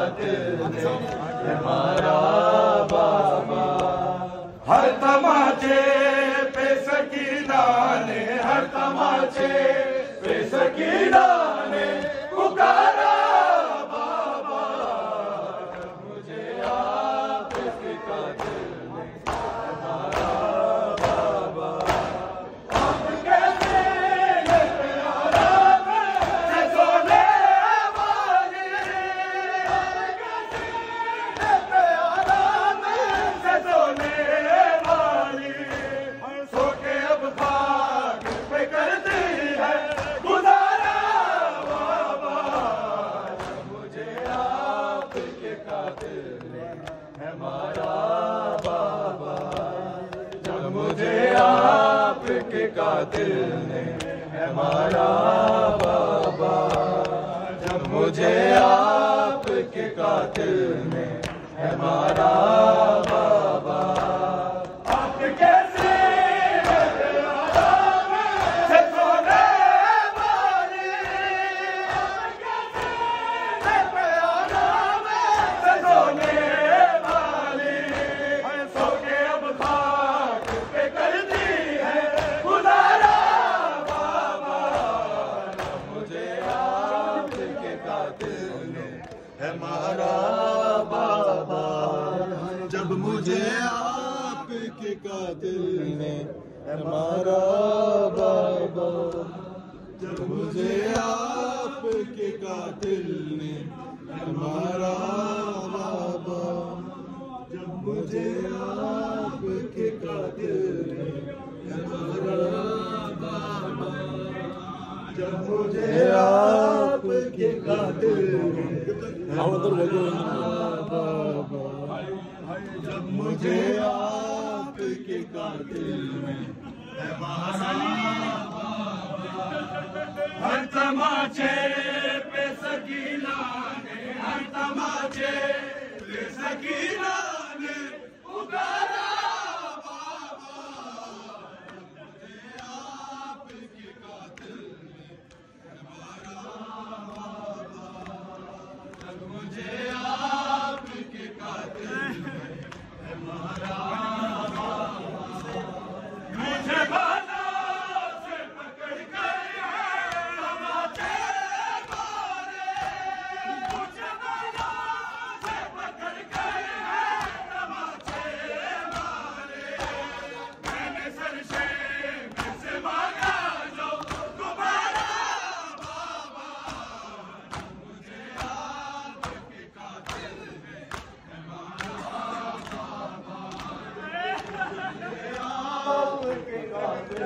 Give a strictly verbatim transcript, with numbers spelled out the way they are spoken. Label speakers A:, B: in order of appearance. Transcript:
A: कातिल ने हमारा बाबा। हर तमाचे पे सकीना ने, हर तमाचे पे सकीना ने पुकारा बाबा। मुझे आपके कातिल ने हमारा बाबा। आपके सीने पे आराम से सोने वाली, आपके सीने पे आराम से सोने वाली, सो के अब खाक पे करती है गुजारा बाबा। मुझे आपके कातिल ने हमारा बाबा। जब मुझे आपके कातिल ने हमारा बाबा। जब मुझे आपके कातिल ने हमारा बाबा। आपके सीने पे आराम से सोने वाली, आपके सीने पे आराम से सोने वाली, सो के अब खाक पे करती है गुजारा बाबा। मुझे आपके कातिल ने हमारा बाबा। जब मुझे आपके कातिल ने हमारा बाबा। जब मुझे आपके कातिल ने हमारा बाबा। जब मुझे आपके कातिल ने हमारा बाबा। जब मुझे आपके कातिल ने बाबा। जब मुझे आपके कातिल ने हमारा बाबा। हर तमाचे पे सकीना ने, हर तमाचे पे सकीना ने पुकारा बाबा। मुझे आपके कातिल ने हमारा बाबा। जब मुझे आपके कातिल ने हमारा मुझे बालों से पकड़ कर तमाचे मारे। मुझे बालों से पकड़ कर तमाचे मारे। मैंने सरशेर से मांगा जो दोबारा बाबा। मुझे आपके कातिल ने हमारा बाबा।